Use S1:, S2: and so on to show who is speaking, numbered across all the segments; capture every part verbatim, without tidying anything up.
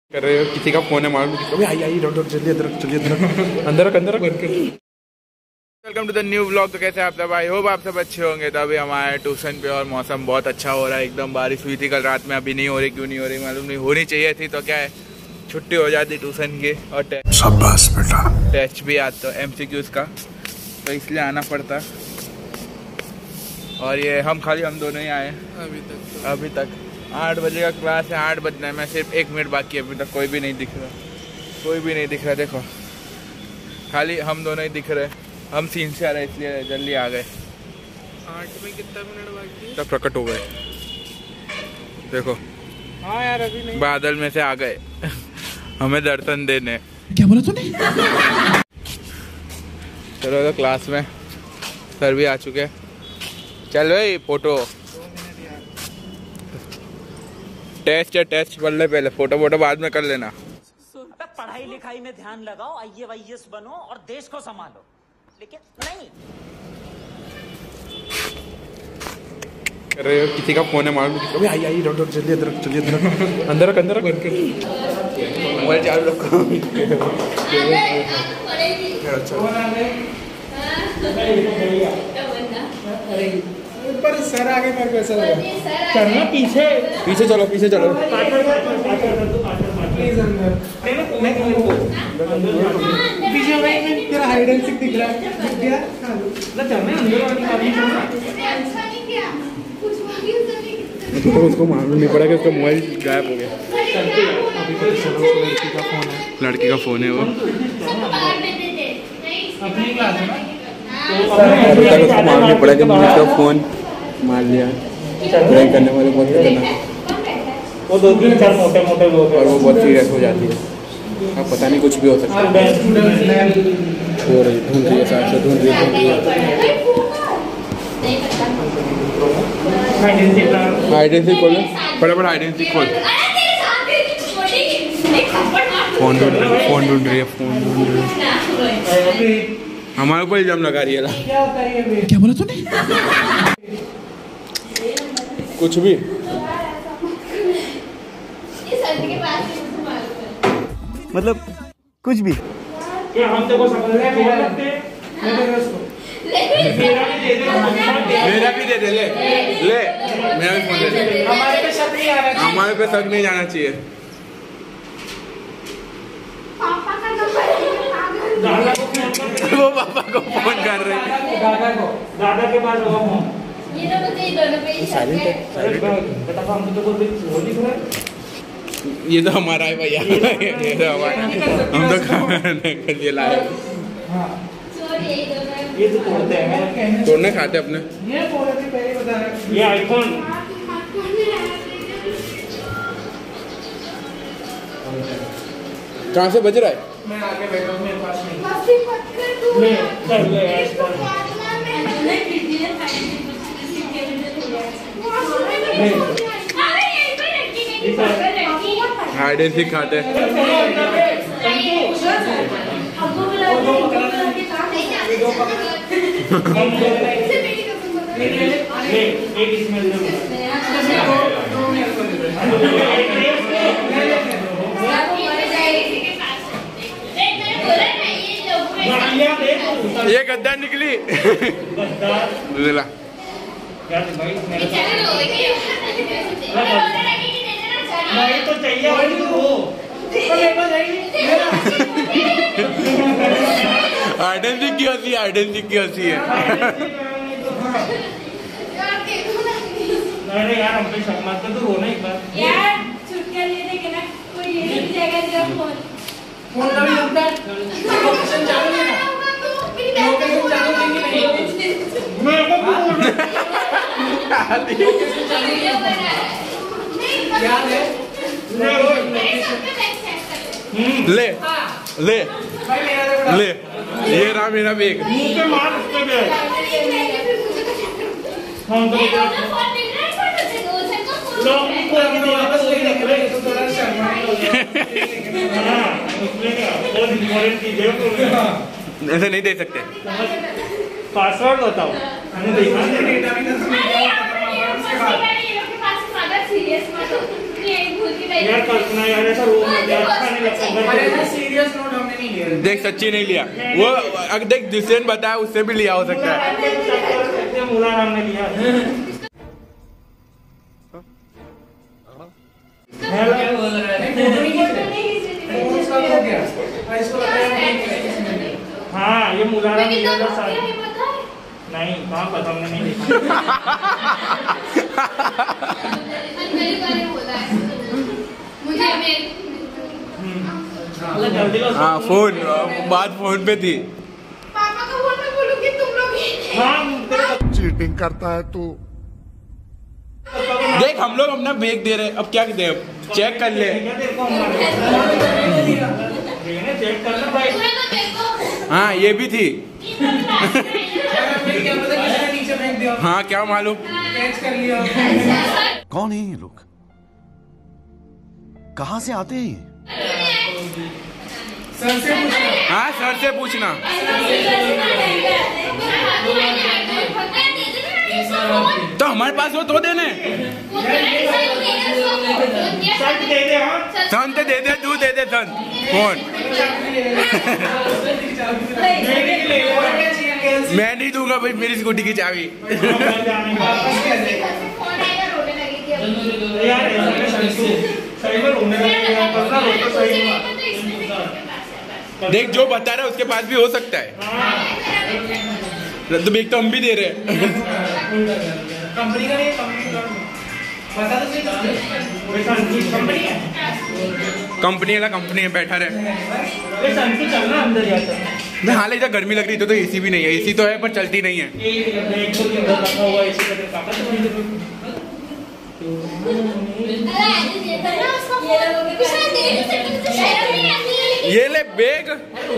S1: कर रहे हो, किसी का फोन है मालूम, आई आई जल्दी अंदर चलिए अंदर अंदर अंदर welcome to the new vlog. तो कैसे आप सब, आई होप आप सब अच्छे होंगे। तो अभी हमारे ट्यूशन पे और मौसम बहुत अच्छा हो रहा है, एकदम बारिश हुई थी कल रात में, अभी नहीं हो रही। क्यों नहीं हो रही मालूम नहीं, होनी चाहिए थी तो क्या है, छुट्टी हो जाती ट्यूशन की और शाबाश बेटा टेस्ट भी आता है एमसीक्यूज का, तो इसलिए आना पड़ता। और ये हम खाली हम दोनों ही आए अभी तक तो। अभी तक आठ बजे का क्लास है, आठ बजने में सिर्फ एक मिनट बाकी है, अभी तक कोई भी नहीं दिख रहा, कोई भी नहीं दिख रहा। देखो खाली हम दोनों ही दिख रहे, हम सीन से आ रहे इसलिए जल्दी आ गए। आठ में कितना मिनट बाकी तब प्रकट हो गए। देखो हाँ यार अभी नहीं, बादल में से आ गए हमें दर्शन देने। क्या बोला तूने? चलो तो क्लास में सर भी आ चुके, चल भाई फोटो टेस्ट है, टेस्ट पढ़ ले पहले, फोटो वोटो बाद में कर लेना।
S2: पढ़ाई लिखाई में ध्यान लगाओ, आई ए वाई एस बनो और देश को संभालो, लेकिन नहीं
S1: कर रहे हो, किसी का फोन है मालूम, आई आई जल्दी अंदर चलिए अंदर अंदर अंदर मोबाइल चालू रखो।
S3: ऊपर सर आगे मेरे को ऐसा लगा चलना, पीछे
S1: पीछे चलो पीछे चलो
S3: प्लीज अंदर पीछे भाई, तेरा हाइड एंड सीक दिख रहा है, दिख गया ना, चलना अंदर वाली
S1: तो उसको मालूम नहीं पड़ा कि उसका मोबाइल गायब हो गया।
S3: अभी तो लड़की का फोन है,
S1: लड़की का फोन है वो
S3: अपनी क्लास है ना,
S1: अभी तक उसको मालूम नहीं पड़ा कि मैंने उसका फोन मार लिया। ड्राइंग करने वाले बहुत खतरनाक,
S3: वो दो तीन चार मोटे मोटे लोग
S1: और वो बहुत सीरियस हो जाती है। अब पता नहीं कुछ भी हो सकता है। हो रही ढूंढ रही है, साथ से ढूंढ रही है ढूंढ रही है। आइडेंटिटी खोल, फटाफट आइडेंटिटी खोल। फोन ढूंढ रही है, फोन ढूंढ रही है, फोन ढूंढ रही है। हमारे ऊपर इल्जाम लगा रही है। क्या बोला तूने? कुछ भी
S2: मतलब कुछ भी
S3: क्या हम तेरे को समझ रहे हैं?
S1: मेरा भी दे दे, ले ले मेरा भी फोन दे दे।
S3: हमारे पे शक नहीं आ रहा,
S1: हमारे पे शक नहीं जाना चाहिए। वो पापा को फोन कर रहे हैं,
S3: दादा को, दादा के पास होगा फोन।
S4: ये तो मुझे दोनों पे ही शक है।
S3: बेटा हम तो बोल रहे वो लिख रहा है,
S1: ये तो हमारा है भैया, ये तो हमारा, हम तो खाने के लिए लाए।
S3: हां
S4: सॉरी ये दोनों,
S3: ये तो तोड़ते हैं,
S1: तोड़ने खाते अपने।
S3: ये बोल रहे थे पहले बता रहे, ये आईफोन
S1: कहाँ से बज रहा है?
S3: मैं आगे बैठा हूं, मेरे पास नहीं।
S4: मस्ती मत कर तू।
S3: ले कर ले आईफोन
S4: मैंने वीडियो फाइल किसी के लिए ले
S3: ले।
S4: अरे यहीं पे रखी नहीं, पकड़ रखी।
S1: हाइड एंड सीक खाते हैं।
S4: अब वो वाला दो के काम नहीं
S3: ले एक इसमें ले
S1: ये गद्दा निकली ला
S3: नहीं तो चाहिए
S1: आइडेंटिटी की होती है, आइडेंटिटी की होती है।
S3: अरे यार हम पे शक मत कर, तू रोना एक बार
S4: यार छुटका ले देंगे ना, कोई ये नहीं जाएगा तेरा फोन।
S3: फोन का भी लगता है लोकेशन चालू है ना, लोकेशन चालू है कि नहीं? मैं को बोल रहा लोकेशन चालू है, याद है?
S1: ले ले ले, ये रहा मेरा बैग।
S3: मुंह पे मार उसके भी हम तो लोग को अभी वापस ले रख रहे तो थोड़ा शर्मा हो गया। हां उसमें क्या बहुत इंपॉर्टेंट चीज है, तो
S1: ऐसे नहीं दे सकते।
S3: पासवर्ड बताओ, हमने देखा डेटा भी यार कल्पना यार ऐसा रो मत यार, सीरियस नोट हमने नहीं लिया।
S1: देख सच्ची नहीं लिया वो, अगर देख जिसने बताया उससे भी लिया हो सकता है।
S3: मुला हमने लिया। हाँ ये मुलाना लिया था साथ। नहीं कहाँ पता, हमने नहीं देखा।
S1: हाँ फोन बात फोन पे थी।
S5: पापा को फोन में बोलूंगी तुम लोग ही नहीं।
S6: चीटिंग करता है तू।
S1: देख हम लोग अपना बैग दे रहे, अब क्या दे, चेक कर ले।
S3: चेक कर ले भाई।
S1: हाँ ये भी थी। हाँ क्या मालूम।
S6: कौन है ये लोग, कहाँ से आते हैं?
S3: सर से पूछना।
S1: हाँ सर से पूछना। तो हमारे पास हो तो देने। सन तो दे दे, तू दे दे सन फोन। मैं नहीं दूंगा भाई मेरी स्कूटी की चाबी। देख जो बता रहा है उसके पास भी हो सकता है। तो एक तो हम भी दे रहे हैं।
S3: कंपनी का नहीं, कंपनी का बता तो सही। कंपनी है,
S1: कंपनी वाला कंपनी है, बैठा रहे।
S3: चलना अंदर जाता
S1: मैं हाल इधर गर्मी लग रही तो, तो एसी भी नहीं है। एसी तो है पर चलती नहीं है। ये ले बैग।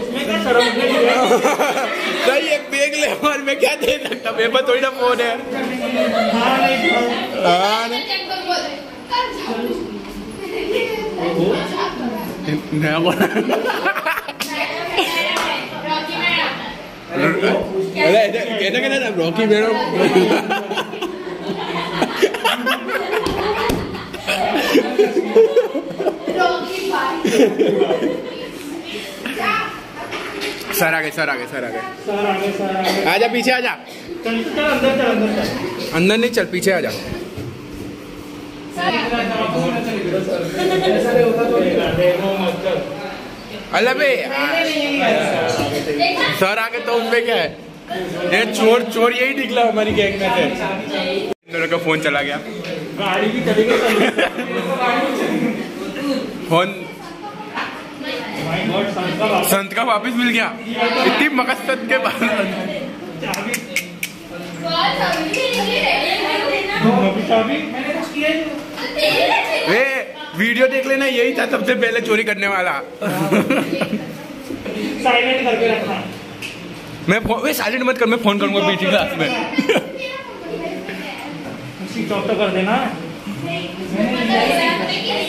S1: सही एक बैग ले, और मैं क्या दे सकता, मेरे पास थोड़ी ना फोन है। नया बोला। कहना कहना था रॉकी मैडम। सर आ गए, सर आ गए, सर आ गए। आजा पीछे आजा। अंदर नहीं चल, पीछे आजा। अल्लाह बे सर आगे तो उनपे क्या है, ये चोर चोर यही निकला हमारी गैंग में से। इन दोनों का फोन चला गया।
S3: गाड़ी भी चली गई।
S1: फोन संत का वापस मिल गया। इतनी मकसद के बाद वे वीडियो देख लेना, यही था सबसे पहले चोरी करने वाला।
S3: साइलेंट करके रखना।
S1: मैं वे साइलेंट मत कर, मैं फोन करूंगा पीछे क्लास में।
S3: स्विच ऑफ तो कर देना।